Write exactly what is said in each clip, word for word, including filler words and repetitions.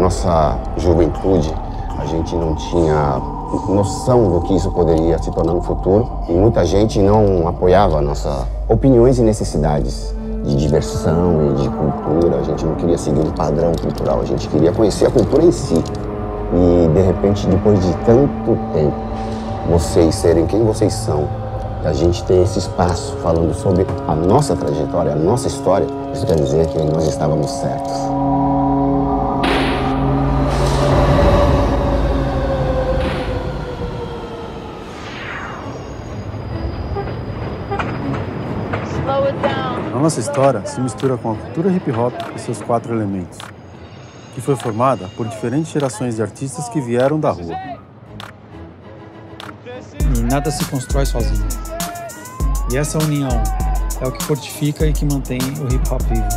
nossa juventude, a gente não tinha noção do que isso poderia se tornar no futuro e muita gente não apoiava nossas opiniões e necessidades de diversão e de cultura. A gente não queria seguir um padrão cultural, a gente queria conhecer a cultura em si. E, de repente, depois de tanto tempo, vocês serem quem vocês são, a gente ter esse espaço falando sobre a nossa trajetória, a nossa história, isso quer dizer que nós estávamos certos. A nossa história se mistura com a cultura hip-hop e seus quatro elementos, que foi formada por diferentes gerações de artistas que vieram da rua. E nada se constrói sozinho. E essa união é o que fortifica e que mantém o hip-hop vivo.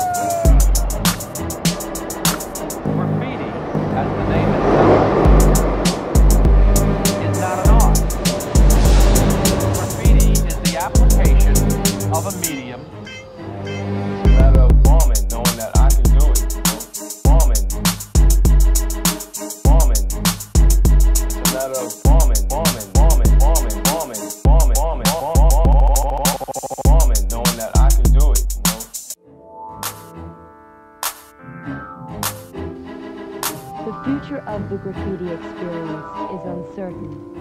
The future of the graffiti experience is uncertain.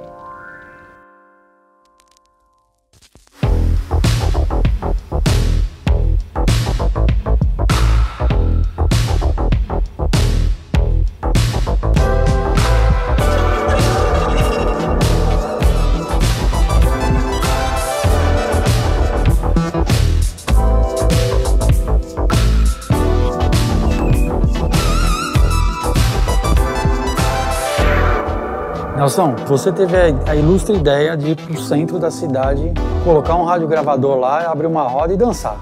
Nelson, você teve a ilustre ideia de ir para o centro da cidade, colocar um radiogravador lá, abrir uma roda e dançar.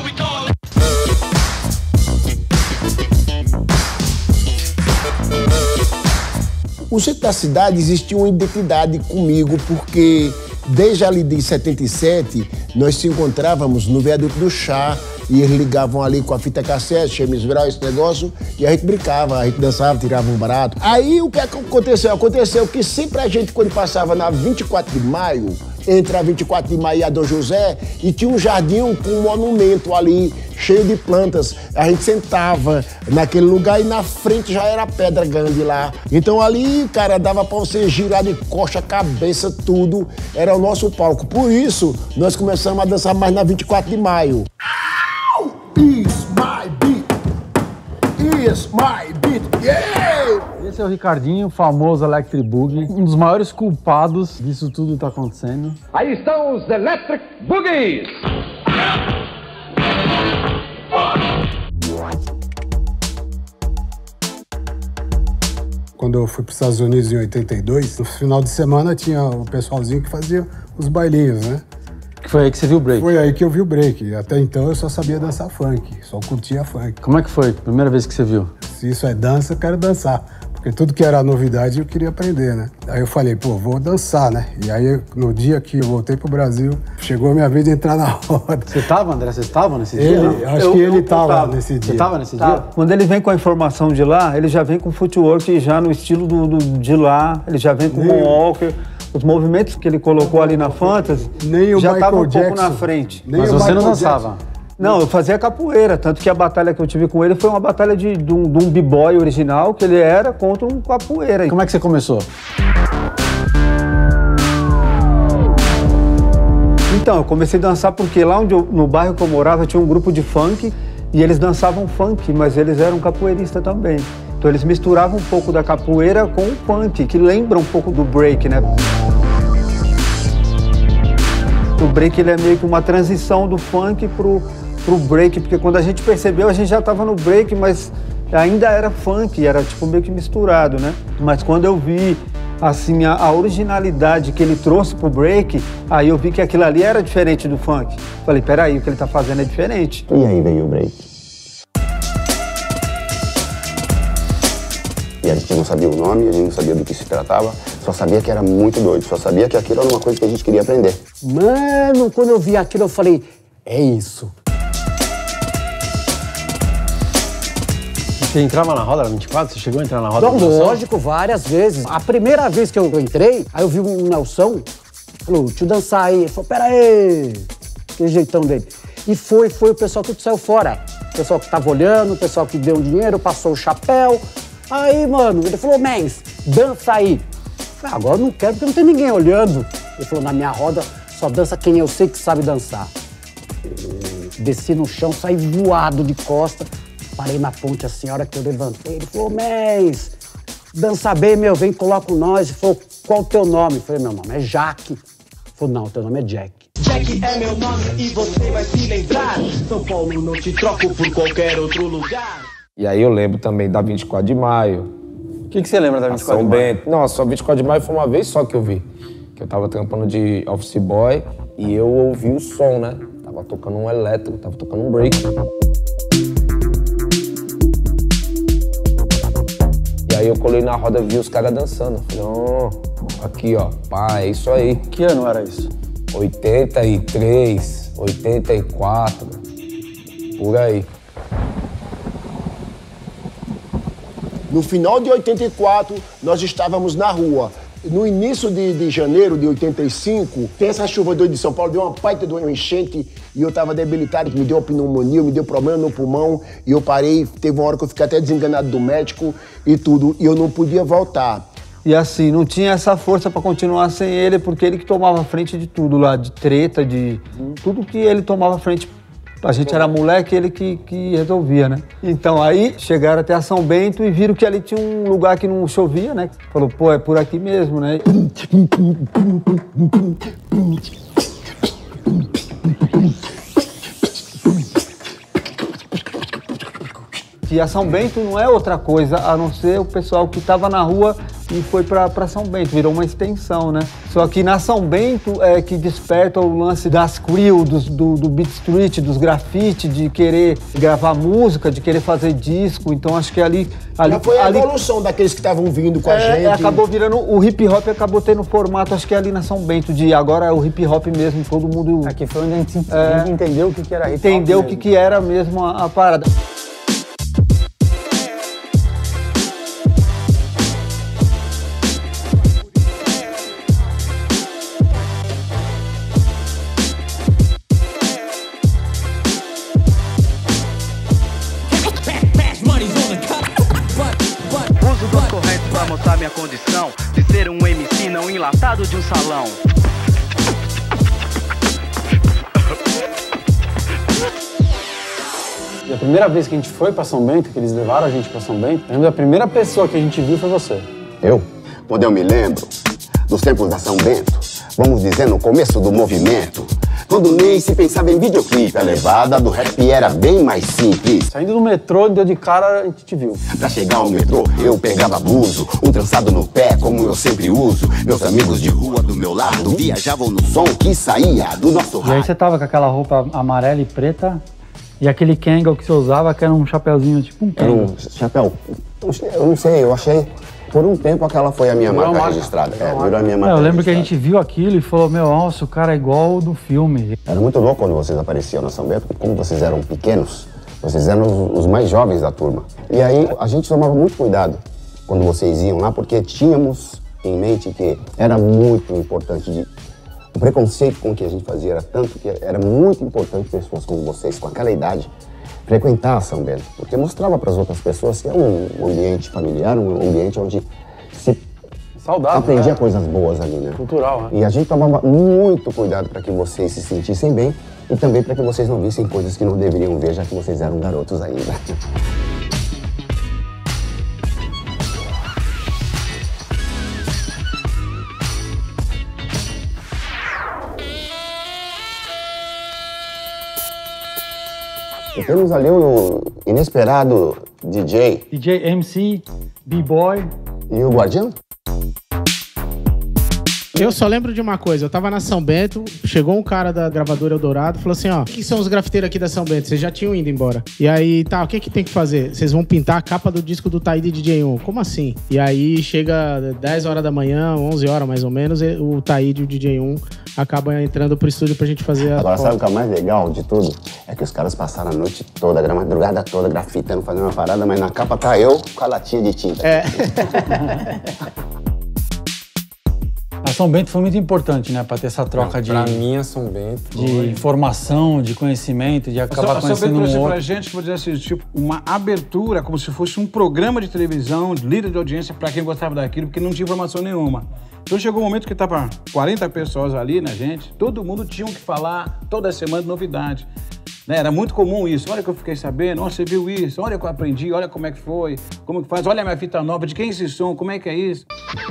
O centro da cidade existia uma identidade comigo, porque desde ali de setenta e sete, nós se encontrávamos no viaduto do Chá, e eles ligavam ali com a fita cassete, James Brown, esse negócio, e a gente brincava, a gente dançava, tirava um barato. Aí o que aconteceu? Aconteceu que sempre a gente, quando passava na vinte e quatro de maio, entre a vinte e quatro de maio e a Dom José, e tinha um jardim com um monumento ali, cheio de plantas. A gente sentava naquele lugar e na frente já era pedra grande lá. Então ali, cara, dava pra você girar de coxa, cabeça, tudo. Era o nosso palco. Por isso, nós começamos a dançar mais na vinte e quatro de maio. Is my beat, is my beat, yeah! Esse é o Ricardinho, famoso Electric Boogie, um dos maiores culpados disso tudo tá acontecendo. Aí estão os Electric Boogies! Quando eu fui para os Estados Unidos em oitenta e dois, no final de semana tinha o pessoalzinho que fazia os bailinhos, né? Que foi aí que você viu o break? Foi aí que eu vi o break. Até então eu só sabia dançar funk, só curtia funk. Como é que foi? Primeira vez que você viu? Se isso é dança, eu quero dançar. Porque tudo que era novidade eu queria aprender, né? Aí eu falei, pô, vou dançar, né? E aí, no dia que eu voltei pro Brasil, chegou a minha vez de entrar na roda. Você tava, André? Você estava nesse dia? Ele, acho eu, que ele eu, tava, eu tava nesse dia. Você tava nesse tá. dia? Quando ele vem com a informação de lá, ele já vem com footwork já no estilo do, do, de lá, ele já vem com o Moonwalker. Os movimentos que ele colocou ali na Fantasy nem o já estavam um Jackson, pouco na frente. Nem Mas o você Michael não dançava? Jackson. Não, eu fazia capoeira, tanto que a batalha que eu tive com ele foi uma batalha de, de um, de um b-boy original, que ele era, contra um capoeira. Como é que você começou? Então, eu comecei a dançar porque lá onde eu, no bairro que eu morava tinha um grupo de funk e eles dançavam funk, mas eles eram capoeiristas também. Então eles misturavam um pouco da capoeira com o funk, que lembra um pouco do break, né? O break ele é meio que uma transição do funk pro, pro break, porque quando a gente percebeu, a gente já estava no break, mas ainda era funk, era tipo meio que misturado, né? Mas quando eu vi, assim, a, a originalidade que ele trouxe pro break, aí eu vi que aquilo ali era diferente do funk. Falei, peraí, o que ele tá fazendo é diferente. E aí veio o break. E a gente não sabia o nome, a gente não sabia do que se tratava, só sabia que era muito doido, só sabia que aquilo era uma coisa que a gente queria aprender. Mano, quando eu vi aquilo, eu falei, é isso. Você entrava na roda, era vinte e quatro? Você chegou a entrar na roda? Não, lógico, várias vezes. A primeira vez que eu entrei, aí eu vi um Nelson, falou, deixa eu dançar aí. Ele falou, pera aí, aquele jeitão dele. E foi, foi, o pessoal tudo saiu fora. O pessoal que tava olhando, o pessoal que deu um dinheiro, passou o chapéu. Aí, mano, ele falou, Mens, dança aí. Eu falei, agora eu não quero porque não tem ninguém olhando. Ele falou, na minha roda só dança quem eu sei que sabe dançar. Desci no chão, saí voado de costa, parei na ponte assim, a hora que eu levantei, ele falou, Mens, dança bem, meu, vem, coloca o nós. Ele falou, qual o teu nome? Eu falei, meu nome é Jaque. Ele falou, não, teu nome é Jack. Jack é meu nome e você vai se lembrar. São Paulo não te troco por qualquer outro lugar. E aí eu lembro também da vinte e quatro de maio. O que, que você lembra da vinte e quatro São de maio? Bento. Não, só vinte e quatro de maio foi uma vez só que eu vi. Que eu tava trampando de office boy e eu ouvi o som, né? Tava tocando um elétrico, tava tocando um break. E aí eu colei na roda e vi os caras dançando. Falei, ó, oh, aqui ó, pá, é isso aí. Que ano era isso? oitenta e três, oitenta e quatro, por aí. No final de oitenta e quatro, nós estávamos na rua. No início de, de janeiro de oitenta e cinco, tem essa chuva doida de São Paulo, deu uma baita de uma enchente e eu estava debilitado, me deu uma pneumonia, me deu problema no pulmão e eu parei, teve uma hora que eu fiquei até desenganado do médico e tudo, e eu não podia voltar. E assim, não tinha essa força pra continuar sem ele, porque ele que tomava frente de tudo lá, de treta, de tudo que ele tomava frente. A gente era moleque, ele que, que resolvia, né? Então aí chegaram até a São Bento e viram que ali tinha um lugar que não chovia, né? Falou, pô, é por aqui mesmo, né? E a São Bento não é outra coisa a não ser o pessoal que estava na rua e foi pra, pra São Bento, virou uma extensão, né? Só que na São Bento é que desperta o lance das crew, dos, do, do beat street, dos grafite, de querer gravar música, de querer fazer disco, então acho que ali... ali Já foi a ali, evolução daqueles que estavam vindo com a é, gente. Acabou virando, o hip hop acabou tendo formato, acho que é ali na São Bento, de agora é o hip hop mesmo, todo mundo... Aqui foi onde a gente, é, a gente entendeu o que, que era hip hop. Entendeu o que, que era mesmo a, a parada. Mostrar minha condição de ser um M C não enlatado de um salão. E a primeira vez que a gente foi pra São Bento, que eles levaram a gente pra São Bento, eu lembro da primeira pessoa que a gente viu foi você. Eu? Quando eu me lembro dos tempos da São Bento, vamos dizer no começo do movimento, quando nem se pensava em videoclipe, a levada do rap era bem mais simples. Saindo do metrô, deu de cara, a gente te viu. Pra chegar ao metrô, eu pegava abuso, um trançado no pé, como eu sempre uso. Meus amigos de rua do meu lado viajavam no som que saía do nosso rádio. E aí você tava com aquela roupa amarela e preta e aquele Kangol que você usava, que era um chapeuzinho, tipo um Kangol. Era um chapéu, eu não sei, eu achei... Por um tempo aquela foi a minha marca, marca registrada. É, virou a minha marca é, eu lembro registrada. que a gente viu aquilo e falou, meu, nossa, o cara é igual o do filme. Era muito louco quando vocês apareciam na São Bento, como vocês eram pequenos, vocês eram os, os mais jovens da turma. E aí a gente tomava muito cuidado quando vocês iam lá, porque tínhamos em mente que era muito importante. De, o preconceito com que a gente fazia era tanto que era muito importante pessoas como vocês, com aquela idade, frequentar a São Bento, porque mostrava para as outras pessoas que é um ambiente familiar, um ambiente onde se saudável, aprendia né? Coisas boas ali, né? Cultural, né? E a gente tomava muito cuidado para que vocês se sentissem bem e também para que vocês não vissem coisas que não deveriam ver, já que vocês eram garotos ainda. E temos ali o inesperado D J. D J, M C, B-Boy. E o Guardião? Eu só lembro de uma coisa, eu tava na São Bento, chegou um cara da gravadora Eldorado, falou assim, ó, quem são os grafiteiros aqui da São Bento? Vocês já tinham ido embora. E aí, tá, o que que tem que fazer? Vocês vão pintar a capa do disco do Taíde D J um. Como assim? E aí chega dez horas da manhã, onze horas mais ou menos, o Taíde e o D J um acaba entrando pro estúdio pra gente fazer a Agora, foto. sabe o que é o mais legal de tudo? É que os caras passaram a noite toda, a madrugada toda, grafitando, fazendo uma parada, mas na capa tá eu com a latinha de tinta. É. A São Bento foi muito importante, né? Pra ter essa troca Não, de... Pra mim, a São Bento... De foi. informação, de conhecimento, de acabar a São conhecendo Bento um trouxe outro. pra gente, vou dizer assim, tipo, uma abertura, como se fosse um programa de televisão, líder de audiência pra quem gostava daquilo, porque não tinha informação nenhuma. Então chegou um momento que tava quarenta pessoas ali, né, gente? Todo mundo tinha que falar toda semana de novidade. Né? Era muito comum isso. Olha que eu fiquei sabendo, olha, você viu isso, olha que eu aprendi, olha como é que foi, como que faz, olha a minha fita nova, de quem é esse som, como é que é isso?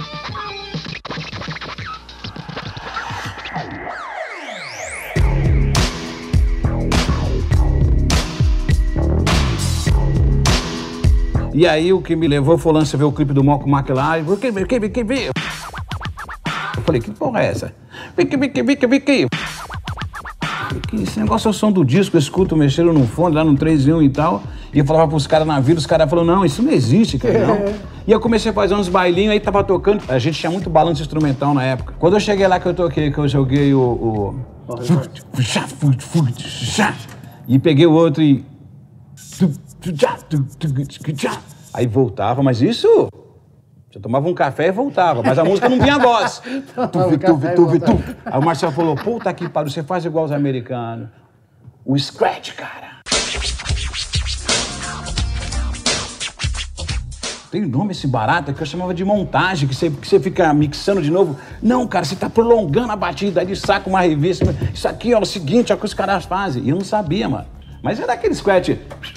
E aí o que me levou foi o lance ver o clipe do Malcolm McLaren. Por que, que, que, que, eu falei, que porra é essa? Vicky, Vicky, Vicky, Vicky. Esse negócio é o som do disco, eu escuto, mexeram no fone, lá no três em um e tal. E eu falava pros caras na vida, os caras falaram, não, isso não existe, cara, não. É. E eu comecei a fazer uns bailinhos, aí tava tocando. A gente tinha muito balanço instrumental na época. Quando eu cheguei lá que eu toquei, que eu joguei o... o... E peguei o outro e... Aí voltava, mas isso... Você tomava um café e voltava, mas a música não vinha a voz. tuvi, tuvi, tuvi, tuvi. Aí o Marcelo falou, puta que pariu, você faz igual os americanos. O scratch, cara. Tem nome esse barato que eu chamava de montagem, que você, que você fica mixando de novo. Não, cara, você tá prolongando a batida, aí ele saca uma revista. Isso aqui, ó, é o seguinte, ó, que os caras fazem. E eu não sabia, mano. Mas era aquele scratch...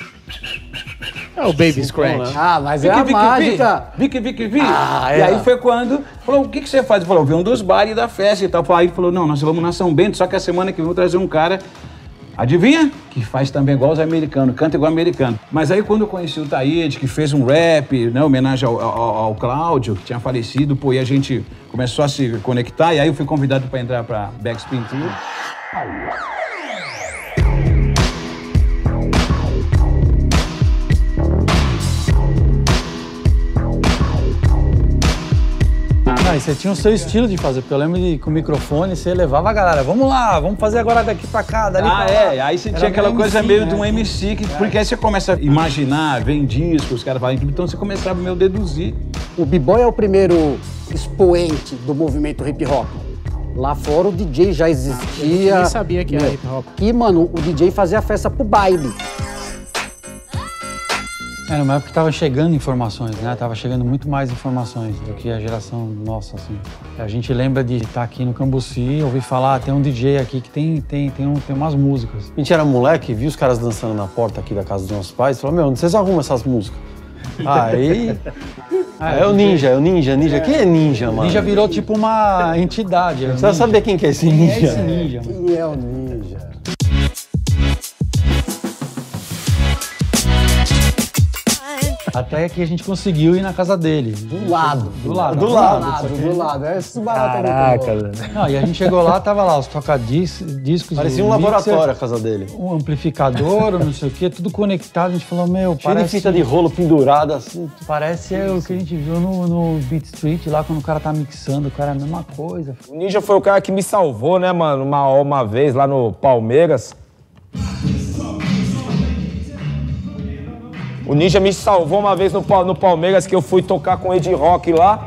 É o Baby Scratch. Ah, mas é a mágica. Vicky, Vicky, Vicky. Ah, e é. aí foi quando... Falou, o que, que você faz? Ele falou, vi um dos bares da festa e tal. Aí ele falou, não, nós vamos na São Bento, só que a semana que vem eu vou trazer um cara... Adivinha? Que faz também igual os americanos, canta igual americano. Mas aí quando eu conheci o Taíde, que fez um rap, né, homenagem ao, ao, ao Cláudio, que tinha falecido, pô, e a gente começou a se conectar, e aí eu fui convidado para entrar para Backspin Tour. Ah, e você tinha o seu estilo de fazer, porque eu lembro de com o microfone você levava a galera, vamos lá, vamos fazer agora daqui pra cá, dali ah, pra lá. Ah, é, aí você Era tinha aquela meio coisa M C, meio né? de um M C, que, porque aí você começa a imaginar, vem discos, os caras falam, então você começava meio a deduzir. O B-Boy é o primeiro expoente do movimento hip hop. Lá fora o D J já existia. Eu nem sabia que era hip hop. E, mano, o D J fazia festa pro baile. Era uma época que tava chegando informações, né? Tava chegando muito mais informações do que a geração nossa, assim. A gente lembra de estar aqui no Cambuci, ouvir falar, ah, tem um D J aqui que tem, tem, tem, um, tem umas músicas. A gente era moleque, viu os caras dançando na porta aqui da casa dos nossos pais, falou, meu, onde vocês arrumam essas músicas? Aí... Ah, é o Ninja, é o Ninja, Ninja. Quem é Ninja, mano? Ninja virou tipo uma entidade. Você vai saber quem que é esse Ninja. Quem é esse Ninja? Quem é o Ninja? Até que a gente conseguiu ir na casa dele. Do lado. Do lado. Do Do lado, lado. do lado. É esse barato aí. Caraca, velho. Não, e a gente chegou lá, tava lá os tocadiscos, discos. Parecia um mixer, laboratório a casa dele. Um amplificador, não sei o quê, tudo conectado. A gente falou, meu, Cheio parece... de fita de rolo pendurada assim. Parece é o que a gente viu no, no Beat Street, lá quando o cara tá mixando, o cara é a mesma coisa. O Ninja foi o cara que me salvou, né, mano? Uma, uma vez lá no Palmeiras. O Ninja me salvou uma vez no, no Palmeiras, que eu fui tocar com o Ed Rock lá.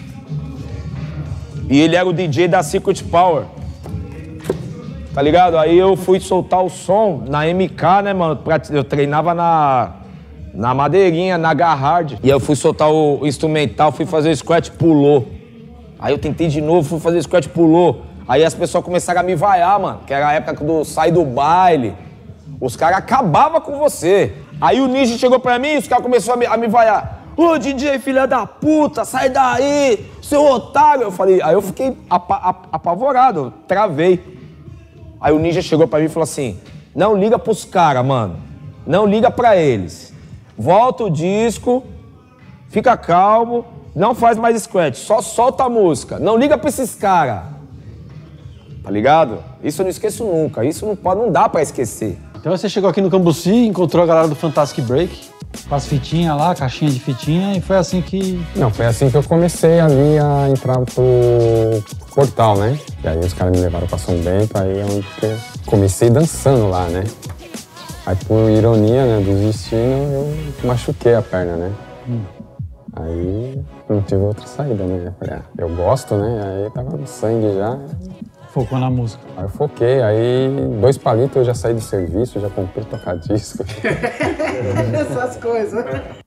E ele era o D J da Secret Power. Tá ligado? Aí eu fui soltar o som na M K, né, mano? Eu treinava na, na madeirinha, na Garhard. E eu fui soltar o instrumental, fui fazer o scratch, pulou. Aí eu tentei de novo, fui fazer o scratch, pulou. Aí as pessoas começaram a me vaiar, mano. Que era a época do sai do baile. Os caras acabavam com você. Aí o Ninja chegou pra mim e os caras começaram a me, a me vaiar. Ô, D J, filha da puta, sai daí, seu otário. Eu falei, aí eu fiquei apa, ap, apavorado, eu travei. Aí o Ninja chegou pra mim e falou assim, não liga pros caras, mano. Não liga pra eles. Volta o disco, fica calmo, não faz mais scratch, só solta a música. Não liga pra esses caras. Tá ligado? Isso eu não esqueço nunca, isso não, pode, não dá pra esquecer. Então você chegou aqui no Cambuci, encontrou a galera do Fantastic Break. com as fitinhas lá, caixinha de fitinha, e foi assim que... Não, foi assim que eu comecei ali a entrar pro portal, né? E aí os caras me levaram pra São Bento, aí é onde que eu comecei dançando lá, né? Aí por ironia, né, do destino, eu machuquei a perna, né? Hum. Aí não tive outra saída, né? Eu falei, ah, eu gosto, né? Aí tava no sangue já. Focou na música. Aí eu foquei, aí dois palitos eu já saí do serviço, já comprei toca-disco. Essas coisas.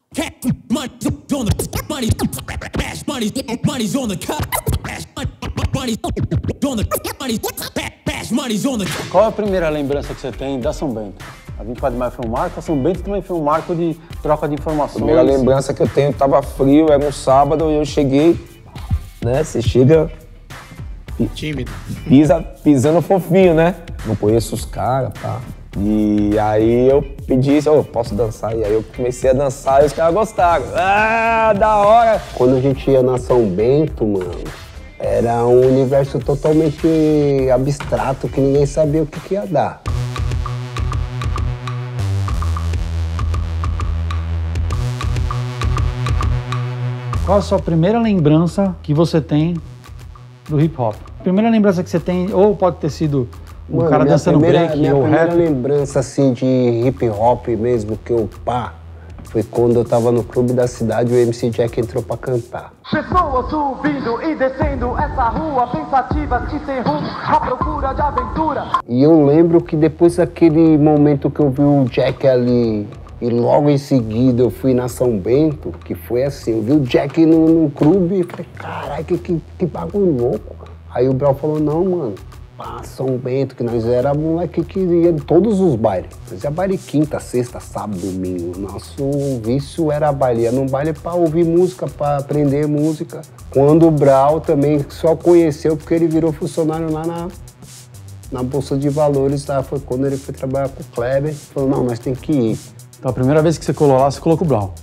Qual é a primeira lembrança que você tem da São Bento? A vinte e quatro de maio foi um marco, a São Bento também foi um marco de troca de informações. A primeira lembrança que eu tenho, tava frio, era um sábado, e eu cheguei, né, você chega... Tímido. Pisa, pisando fofinho, né? Não conheço os caras, pá. E aí eu pedi, oh, posso dançar? E aí eu comecei a dançar e os caras gostaram. Ah, da hora! Quando a gente ia na São Bento, mano, era um universo totalmente abstrato que ninguém sabia o que, que ia dar. Qual a sua primeira lembrança que você tem do hip hop? Primeira lembrança que você tem, ou pode ter sido um Mano, cara dançando primeira, break minha ou primeira rap. lembrança assim de hip hop mesmo, que eu pá, foi quando eu tava no clube da cidade e o M C Jack entrou pra cantar. Pessoas subindo e descendo essa rua, pensativas e sem rumo, à procura de aventura. E eu lembro que depois daquele momento que eu vi o Jack ali, e logo em seguida eu fui na São Bento, que foi assim, eu vi o Jack no, no clube e falei, caralho, que, que, que bagulho louco. Aí o Brau falou, não, mano, pá, São Bento, que nós era moleque que ia em todos os bailes. Nós ia baile quinta, sexta, sábado, domingo. Nosso vício era baile, ia num baile pra ouvir música, pra aprender música. Quando o Brau também só conheceu porque ele virou funcionário lá na... na Bolsa de Valores, tá? Foi quando ele foi trabalhar com o Kleber. Falou, não, nós temos que ir. Então a primeira vez que você colou lá, você colou com o Brown.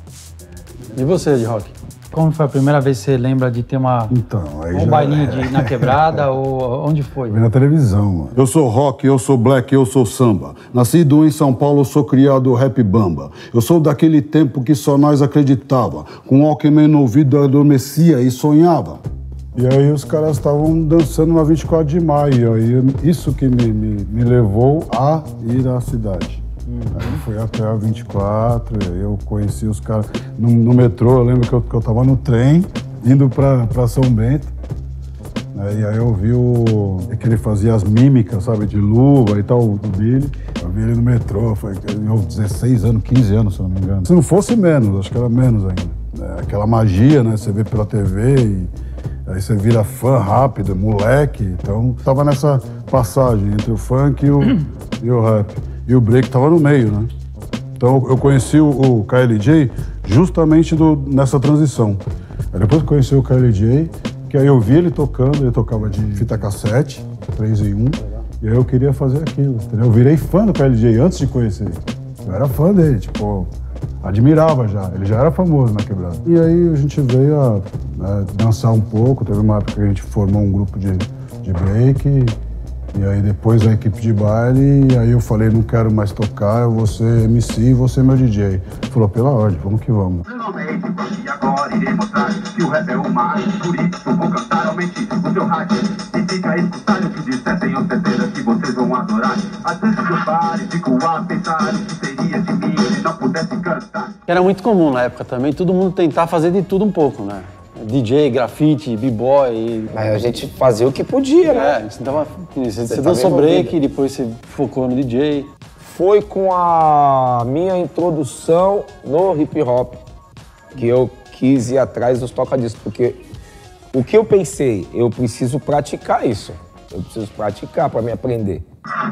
E você, de rock? Como foi a primeira vez que você lembra de ter uma, então, aí um já... bailinho de, na quebrada ou onde foi? Foi na televisão, mano. Eu sou rock, eu sou black, eu sou samba. Nascido em São Paulo, eu sou criado rap bamba. Eu sou daquele tempo que só nós acreditava. Com Walkman no ouvido eu adormecia e sonhava. E aí os caras estavam dançando na vinte e quatro de maio. Aí isso que me, me, me levou a ir à cidade. Hum. Aí foi até a vinte e quatro, aí eu conheci os caras no, no metrô. Eu lembro que eu, que eu tava no trem, indo pra, pra São Bento. Aí, e aí eu vi o, que ele fazia as mímicas, sabe, de luva e tal, o Billy. Eu vi ele no metrô, foi eu, dezesseis anos, quinze anos, se eu não me engano. Se não fosse menos, acho que era menos ainda. É, aquela magia, né, você vê pela T V e aí você vira fã rápido, moleque. Então, tava nessa passagem entre o funk e o, e o rap. E o break tava no meio, né? Então, eu conheci o, o K L J justamente do, nessa transição. Aí depois que eu conheci o K L J, que aí eu vi ele tocando, ele tocava de fita cassete, três em um, e aí eu queria fazer aquilo, entendeu? Eu virei fã do K L J antes de conhecer ele. Eu era fã dele, tipo, admirava já, ele já era famoso na quebrada. E aí a gente veio a, a dançar um pouco, teve uma época que a gente formou um grupo de, de break, e aí depois a equipe de baile, e aí eu falei, não quero mais tocar, eu vou ser M C e vou ser meu D J. Ele falou, pela ordem, vamos que vamos. E agora irei mostrar que o rap é uma arte, por isso vou cantar, aumente o seu rádio. E fica a escutar o que disser, tenho certeza que vocês vão adorar. Às vezes eu paro e fico a pensar o que seria de mim se não pudesse cantar. Era muito comum na época também, todo mundo tentar fazer de tudo um pouco, né? D J, grafite, b-boy. Mas a gente fazia o que podia, é, né? Você, tava, você, você dançou break, depois você focou no D J. Foi com a minha introdução no hip hop que eu quis ir atrás dos toca-discos, porque o que eu pensei, eu preciso praticar isso. Eu preciso praticar para me aprender.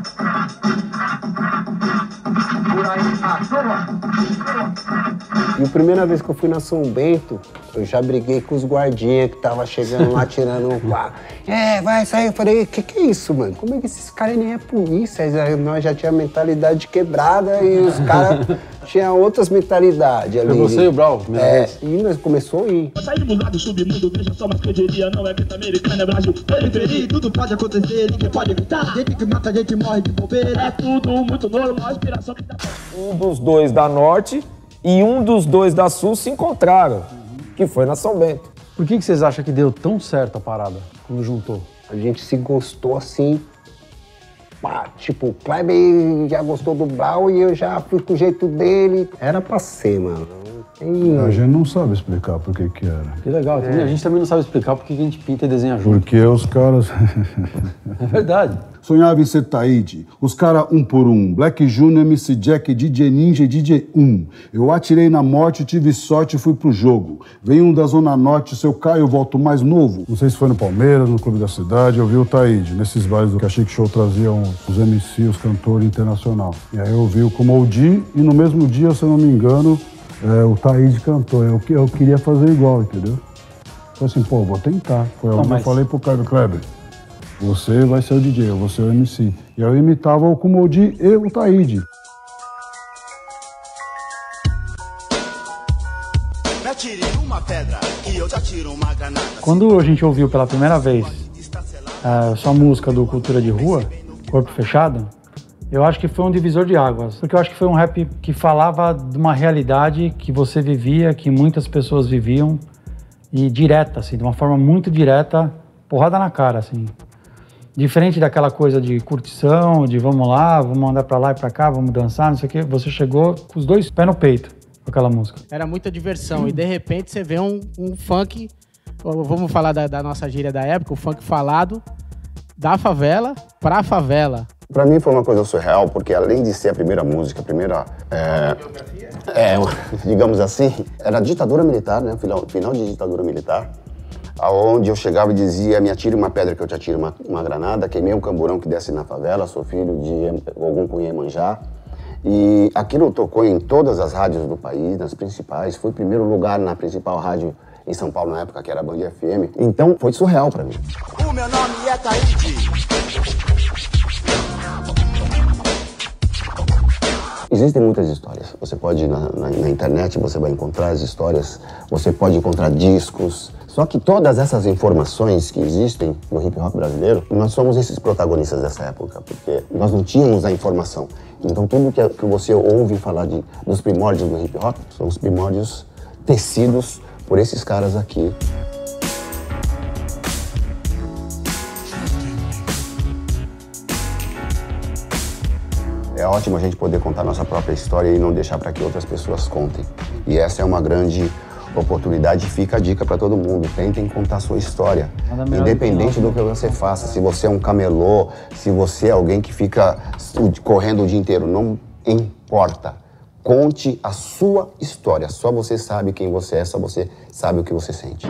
E a primeira vez que eu fui na São Bento, eu já briguei com os guardinhas que estavam chegando lá, tirando um pá. É, vai sair. Eu falei, que que é isso, mano? Como é que esses caras nem é polícia? Nós já tínhamos mentalidade quebrada e os caras tinham outras mentalidades ali. Foi você e o Brau? É, e nós começou a ir. Saímos lá do submundo, veja só, mas que eu diria, não é grita americana, é Brasil. Periferia, tudo pode acontecer, ninguém pode evitar. Gente que mata, gente morre de bobeira. É tudo muito normal, a inspiração que dá. Um dos dois da Norte e um dos dois da Sul se encontraram, que foi na São Bento. Por que, que vocês acham que deu tão certo a parada, quando juntou? A gente se gostou assim, pá, tipo, o Kleber já gostou do Brau e eu já fui com o jeito dele. Era pra ser, mano. E... A gente não sabe explicar por que que era. Que legal, é. A gente também não sabe explicar por que a gente pinta e desenha junto. Porque os caras... É verdade. Sonhava em ser Taíde, os caras um por um. Black Junior, M C Jack, D J Ninja e D J um. Eu atirei na morte, tive sorte e fui pro jogo. Veio um da Zona Norte, se eu caio, eu volto mais novo. Não sei se foi no Palmeiras, no Clube da Cidade, eu vi o Taíde. Nesses bailes do que a Chic Show traziam os M C, os cantores internacional. E aí eu vi o Comodi e no mesmo dia, se eu não me engano, é, o Taíde cantou. Eu, eu queria fazer igual, entendeu? Falei assim, pô, vou tentar. Foi onde mas... eu falei pro Kleber, Kleber, você vai ser o D J, eu vou ser o M C. E eu imitava o Comodi e o Taíde. Me atire uma pedra e eu te atiro uma granada. Quando a gente ouviu pela primeira vez a sua música do Cultura de Rua, Corpo Fechado, eu acho que foi um divisor de águas. Porque eu acho que foi um rap que falava de uma realidade que você vivia, que muitas pessoas viviam, e direta, assim, de uma forma muito direta, porrada na cara, assim. Diferente daquela coisa de curtição, de vamos lá, vamos andar pra lá e pra cá, vamos dançar, não sei o quê. Você chegou com os dois pés no peito com aquela música. Era muita diversão. Hum. E de repente você vê um, um funk, vamos falar da, da nossa gíria da época, o funk falado da favela pra favela. Pra mim foi uma coisa surreal, porque além de ser a primeira música, a primeira... É, é, digamos assim, era a ditadura militar, né? Final, final de ditadura militar. Aonde eu chegava e dizia, me atire uma pedra que eu te atiro uma, uma granada, queimei um camburão que desce na favela, sou filho de algum com Iemanjá. E aquilo tocou em todas as rádios do país, nas principais. Fui primeiro lugar na principal rádio em São Paulo na época, que era a Band F M. Então foi surreal pra mim. O meu nome é Taíde. Existem muitas histórias. Você pode ir na, na, na internet, você vai encontrar as histórias, você pode encontrar discos. Só que todas essas informações que existem no hip hop brasileiro, nós somos esses protagonistas dessa época, porque nós não tínhamos a informação. Então tudo que, que você ouve falar de, dos primórdios do hip hop, são os primórdios tecidos por esses caras aqui. É ótimo a gente poder contar nossa própria história e não deixar para que outras pessoas contem. E essa é uma grande oportunidade, fica a dica para todo mundo. Tentem contar a sua história, independente do que você faça. Se você é um camelô, se você é alguém que fica correndo o dia inteiro, não importa. Conte a sua história. Só você sabe quem você é, só você sabe o que você sente.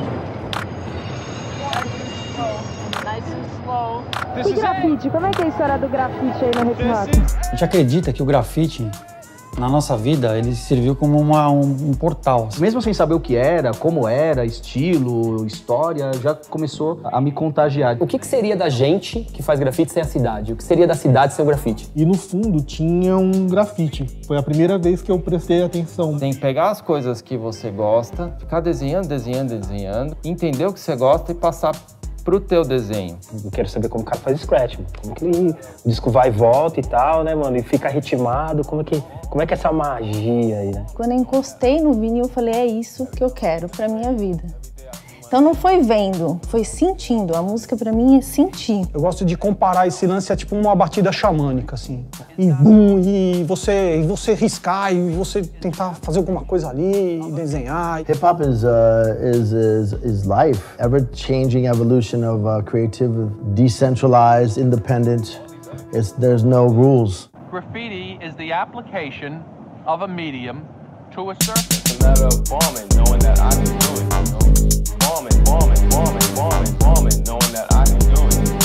E grafite? Como é que é a história do grafite aí no hip hop? A gente acredita que o grafite, na nossa vida, ele serviu como uma, um, um portal. Mesmo sem saber o que era, como era, estilo, história, já começou a me contagiar. O que, que seria da gente que faz grafite sem a cidade? O que seria da cidade sem o grafite? E no fundo tinha um grafite. Foi a primeira vez que eu prestei atenção. Tem que pegar as coisas que você gosta, ficar desenhando, desenhando, desenhando, entender o que você gosta e passar pro teu desenho. Eu quero saber como o cara faz scratch, como que ele, o disco vai e volta e tal, né, mano, e fica ritmado, como é que, como é que é essa magia aí, né? Quando eu encostei no vinil, eu falei, é isso que eu quero pra minha vida. Então não foi vendo, foi sentindo. A música pra mim é sentir. Eu gosto de comparar esse lance a tipo uma batida xamânica, assim. E bum, e você, e você riscar, e você tentar fazer alguma coisa ali, e desenhar. Hip hop is, uh, is, is, is life. Ever-changing evolution of uh, creative, decentralized, independent. It's, there's no rules. Graffiti is the application of a medium to a surface. It's a matter of bombing, knowing that I can do it, you know? Bombing, bombing, bombing, bombing, bombing, knowing that I can do it.